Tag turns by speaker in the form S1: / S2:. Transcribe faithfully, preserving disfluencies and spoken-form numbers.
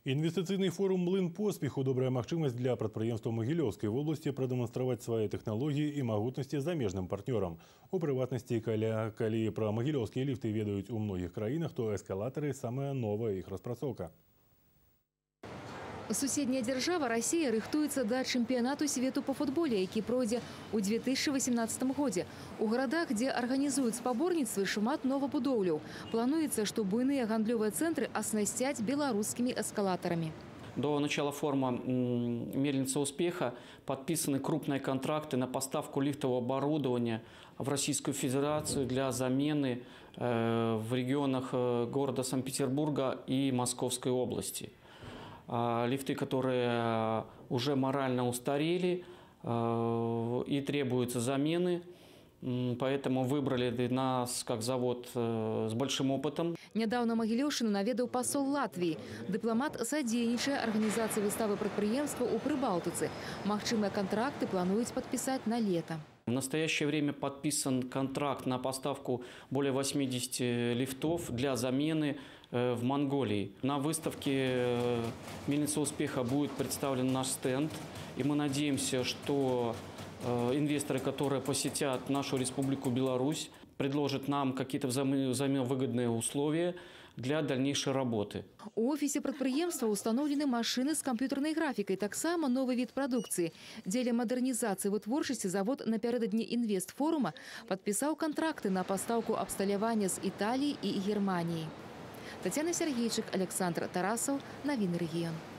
S1: Інвестиційний форум «Млин поспіху» – добрая магчымасць для прадпрыемстваў Магілёўскай вобласці прадэманстраваць свае тэхналогіі і магутнасці замежным партнёрам. У прыватнасці, калі, калі пра магілёўскія ліфты ведаюць у многіх краінах, то эскалатары – самая новая іх распрацоўка.
S2: Суседняя держава Россия рыхтуецца да чэмпіянату свету по футболе, які пройдзе ў две тысячи восемнадцатым годзе. У гарадах, дзе арганізуюць спаборніцтвы, шмат новабудоўляў. Плануецца, што буйныя гандлёвыя цэнтры аснасцяць беларускімі эскалатарамі.
S3: До начала форума «Мельница успеха» подписаны крупные контракты на поставку лифтового оборудования в Российскую Федерацию для замены в регионах города Санкт-Петербурга и Московской области. Лифты, которые уже морально устарели и требуются замены. Поэтому выбрали нас как завод с большим опытом.
S2: Недавно Магілёўшчыну наведаў посол Латвии. Дипломат садзейнічае организации выставы прадпрыемства у Прыбалтыцы. Магчымыя контракты плануюць подписать на лето.
S3: В настоящее время подписан контракт на поставку более восьмидесяти лифтов для замены в Монголии. На выставке «Мельница успеха» будет представлен наш стенд. И мы надеемся, что инвесторы, которые посетят нашу Республику Беларусь, предложат нам какие-то взаимовыгодные условия для дальнейшей работы.
S2: У офисе прадпрыемства установлены машины с компьютерной графикой. Таксама новый вид продукции. Дзеля модернизации вытворчасці завод напярэдадні інвестфорума подписал контракты на поставку абсталявання с Италии и Германии. Татьяна Сергейчик, Александр Тарасов. Новины регион.